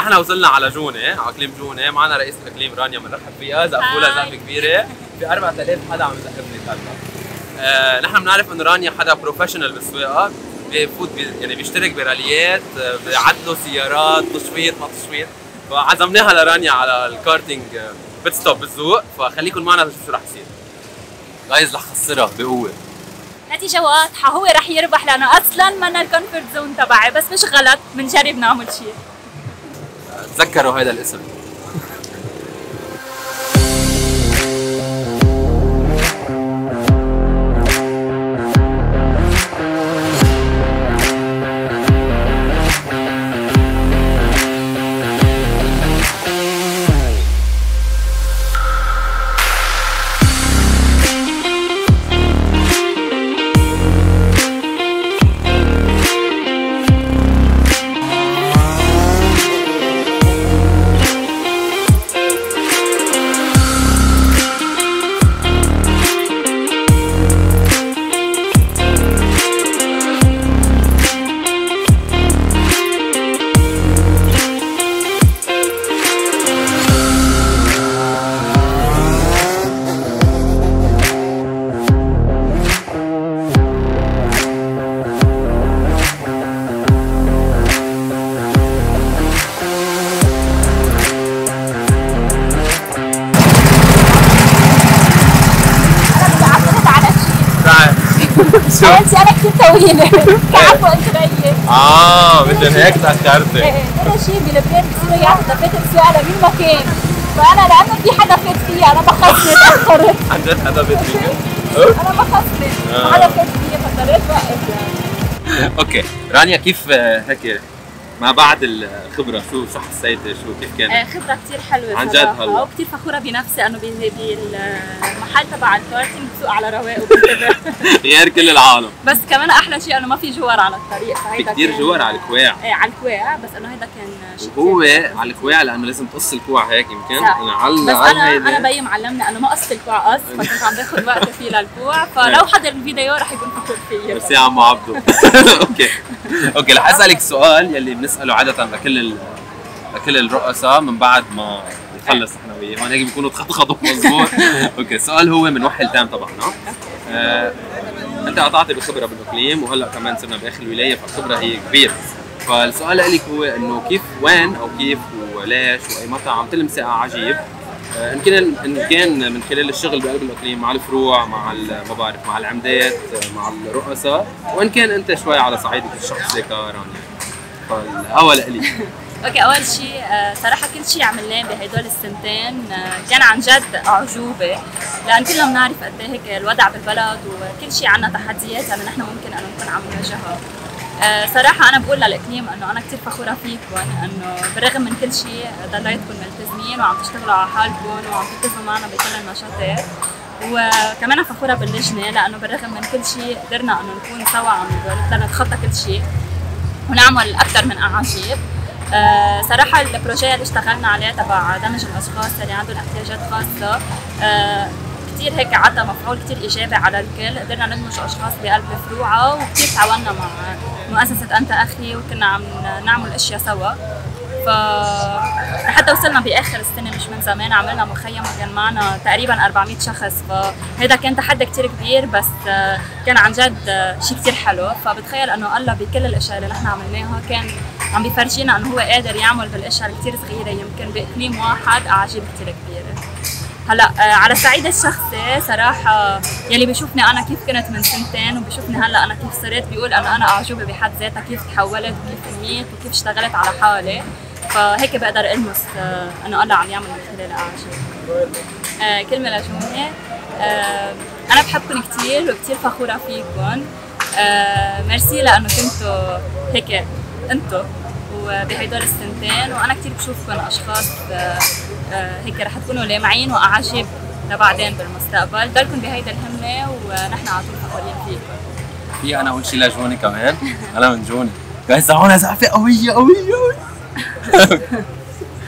نحن وصلنا على جونة، على اقليم جونة، معنا رئيس الاقليم رانيا بنرحب فيها، زقفولها زقفة كبيرة، في 4000 حدا عم يزقفني هلا. نحن بنعرف انه رانيا حدا بروفيشنال بالسواقة، بفوت يعني بيشترك براليات، بيعدلوا سيارات، تشويط ما تشويط، فعزمناها لرانيا على الكارتينج بيت ستوب بالسوق، فخليكم معنا نشوف شو رح يصير. جايز رح خسرها بقوة. نتيجة واضحة، هو رح يربح لأنه أصلاً منا الكونفورت زون تبعي، بس مش غلط، بنجرب نعمل شيء. تذكروا هذا الاسم. انت انا كثير طويله كعب وانت ريح مشان هيك تاخرتي. هذا شيء بلبنان بصيروا ياخذوا دفاتر السواقه لمين ما كان، فانا لانه في حدا فات فيها انا بخصني تاخرت. عن جد حدا فات فيك؟ انا بخصني حدا فات فيها فاضطريت اوقف. اوكي، رانيا كيف هيك ما بعد الخبره شو حسيتي، شو كيف كانت؟ خبره كثير حلوه عن جد هلا، وكثير فخوره بنفسي انه بالمحل تبع الكارتينج بسوق على رواق وبنتبه غير كل العالم. بس كمان احلى شيء انه ما في جوار على الطريق، في كثير جوار على الكواع. ايه على الكواع، بس انه هيدا كان شيء هو على الكواع لانه لازم تقص الكوع هيك يمكن بس انا بيي معلمني انه ما قص الكوع قص، فكنت عم باخذ وقت فيه للكوع، فلو حضر الفيديو رح يكون فخور فيي. ميرسي عم عبدو. اوكي رح اسالك سؤال يلي بنساله عاده لكل الرؤساء من بعد ما نخلص نحن وياه، هون هيك بيكونوا تخطخطوا مضبوط. اوكي، السؤال هو من وحي التام تبعنا. انت قطعتي بخبره بالاقليم وهلا كمان صرنا باخر الولايه، فالخبره هي كبيره. فالسؤال لك هو انه كيف وين او كيف وليش واي متى عم تلمسي عجيب، ان كان من خلال الشغل بقلب الاقليم مع الفروع، مع ما بعرف مع العمدات، مع الرؤساء، وان كان انت شوي على صعيدك الشخصي كرانيا. فالاول لي. اوكي، اول شيء صراحه كل شيء عملناه بهدول السنتين كان عن جد اعجوبه، لان كلنا بنعرف قد ايه هيك الوضع بالبلد وكل شيء عنا تحديات يعني نحن ممكن انه نكون عم نواجهها. صراحه انا بقول للاقليم انه انا كثير فخوره فيكم، انه بالرغم من كل شيء ضليتكم ملتزمين وعم تشتغلوا على حالكم وعم تلتزموا معنا بكل النشاطات، وكمان فخوره باللجنه لانه بالرغم من كل شيء قدرنا انه نكون سوا عم نقدر نتخطى كل شيء ونعمل اكثر من اعاجيب. صراحه البروجي اللي اشتغلنا عليه تبع دمج الاشخاص اللي عندهم احتياجات خاصه كثير هيك عطى مفعول كثير ايجابي على الكل، قدرنا ندمج اشخاص بقلب فروعه، وكثير تعاوننا مع مؤسسه انت اخي وكنا عم نعمل اشياء سوا. حتى وصلنا باخر السنه مش من زمان عملنا مخيم وكان معنا تقريبا 400 شخص، فهذا كان تحدي كثير كبير بس كان عن جد شيء كثير حلو. فبتخيل انه الله بكل الاشياء اللي نحن عملناها كان عم بيفرجينا انه هو قادر يعمل بالاشياء الكثير صغيره يمكن باقليم واحد اعاجيب كثير كبيره. هلا على الصعيد الشخصي صراحه يلي بيشوفني انا كيف كنت من سنتين وبيشوفني هلا انا كيف صرت بيقول انه انا اعجوبه بحد ذاتها، كيف تحولت وكيف نميت وكيف اشتغلت على حالي، فهيك بقدر المس انه الله عم يعمل من خلال اعاجيب. كلمه لجوني، انا بحبكم كثير وكثير فخوره فيكم. ميرسي لانه كنتوا هيك انتوا وبهدول السنتين، وانا كثير بشوفكم اشخاص هيك رح تكونوا لامعين واعاجيب لبعدين بالمستقبل. ضلكم بهيدا الهمه ونحن على طول فخورين فيكم. في انا اول شيء لجوني كمان. انا من جوني جايز، هون زقفه قويه قويه قويه.